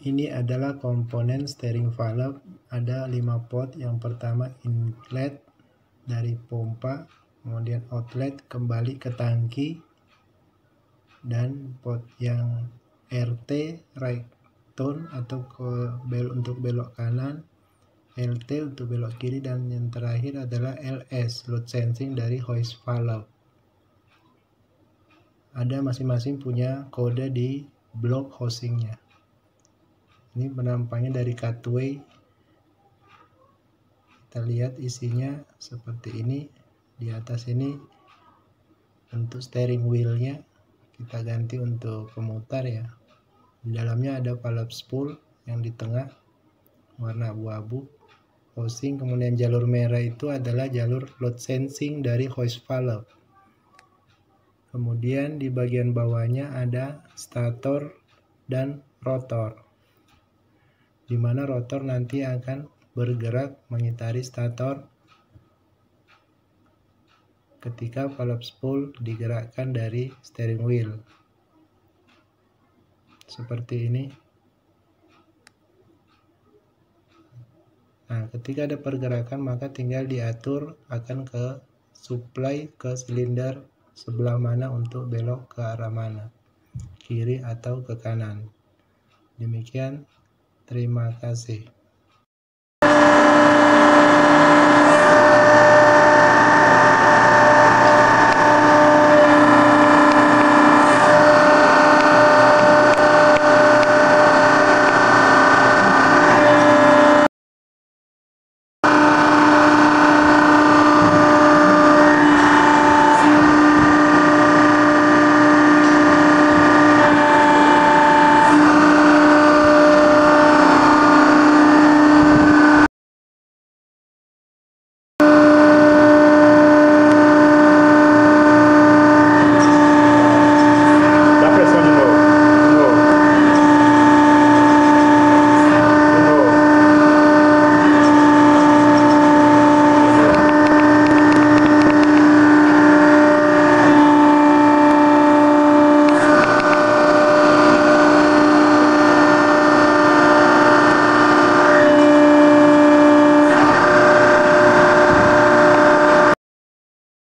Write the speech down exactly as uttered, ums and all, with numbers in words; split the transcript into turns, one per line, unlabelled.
Ini adalah komponen steering valve. Ada lima pot. Yang pertama inlet dari pompa, kemudian outlet kembali ke tangki, dan pot yang R T right turn atau ke bel untuk belok kanan, L T untuk belok kiri, dan yang terakhir adalah L S load sensing dari hoist valve. Ada masing-masing punya kode di blok housingnya. Ini penampakannya dari cutway. Kita lihat isinya seperti ini. Di atas ini untuk steering wheelnya, kita ganti untuk pemutar ya. Di dalamnya ada valve spool yang di tengah warna abu-abu housing. Kemudian jalur merah itu adalah jalur load sensing dari hoist valve. Kemudian di bagian bawahnya ada stator dan rotor, di mana rotor nanti akan bergerak mengitari stator ketika valve spool digerakkan dari steering wheel. Seperti ini. Nah, ketika ada pergerakan maka tinggal diatur akan ke supply ke silinder sebelah mana untuk belok ke arah mana, kiri atau ke kanan. Demikian, terima kasih.